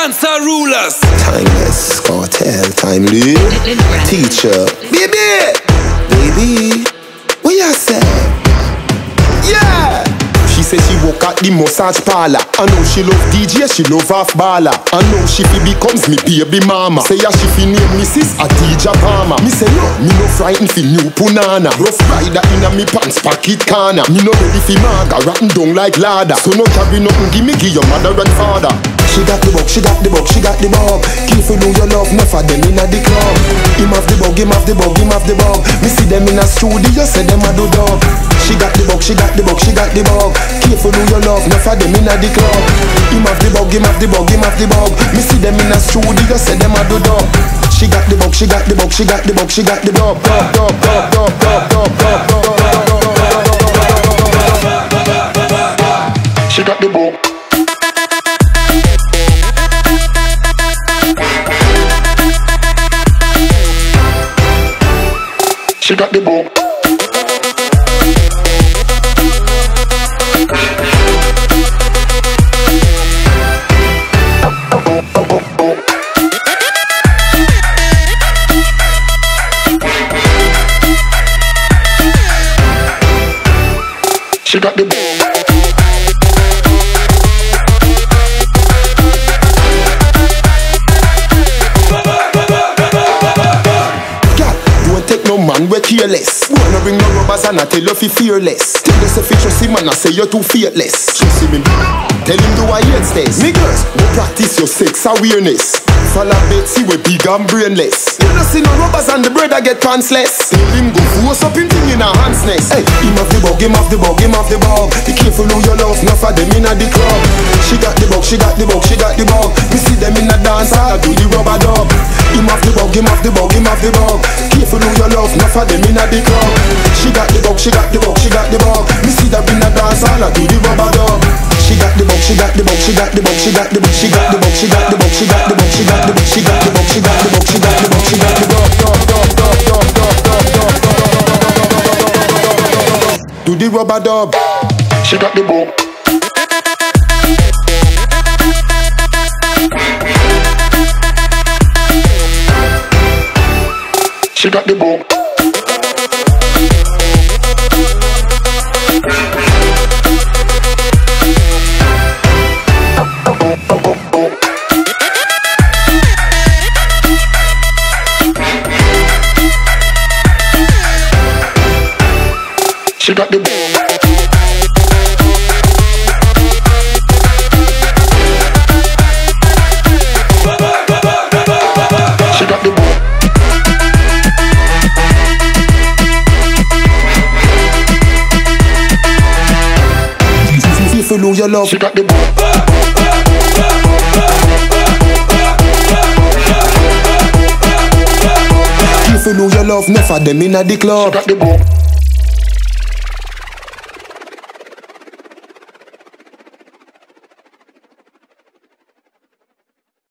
DancehallRulerz. Timeless, Kartel, timely. Teacher, baby, what you say? Yeah. She say she work at the massage parlor. I know she love DJ, she love half baller. I know she becomes me baby mama. Say ya she fi name Mrs. Adija Palmer. Me say no, me no frightened fi new punana. Rough rider inna me pants pocket corner. Me no ready fi maga, rotten down like ladder. So no carry nothing, give your mother and father. She got the bug, she got the bug, she got the bug. Careful who you love, enough of them inna the club. Him have the bug, him have the bug, him have the bug. Me see them in a studio, say them a do dog. She got the bug, she got the bug, she got the bug. Careful who you love, enough of them inna the club. Him have the bug, him have the bug, him have the bug. Me see them in a studio, say them a do dog. She got the bug, she got the bug, she got the bug, she got the dog. She got the bug. She got the bug. She got the bug. No man, we careless. Wanna bring no rubbers and I tell you fi fearless. Tell us if you trust him and I say you're too fearless. Trust him, tell him do I hate stays. Niggas, go practice your sex awareness. Follow Betsy we big and brainless. You don't see no rubbers and the brother get pantsless. Tell him go force up him thing in a hand's nest. Hey, him have the bug, him have the bug, him have the bug. Be careful who you love, enough of them inna the club. She got the bug, she got the bug, she got the bug. We see them in a dance, I do the rubber dub. Him have the bug, him have the bug, him have the bug. Careful who you love, enough of them inna the club. She got the bug, she got the bug, she got the bug. We see them in a dance, I do the rubber dub. She got the bug, she got the bug, she got the bug, she got the bug, she got the bug, she got the bug, she got the bug, she got the bug, she got the bug, she got the bug, she got the bug, she got the bug. Do the rubber dub. She got the bug. She got the bug. She got the bug. She got the bug. Careful who you love. She got the bug. Careful who you love, enough of them inna the club. She got the bug.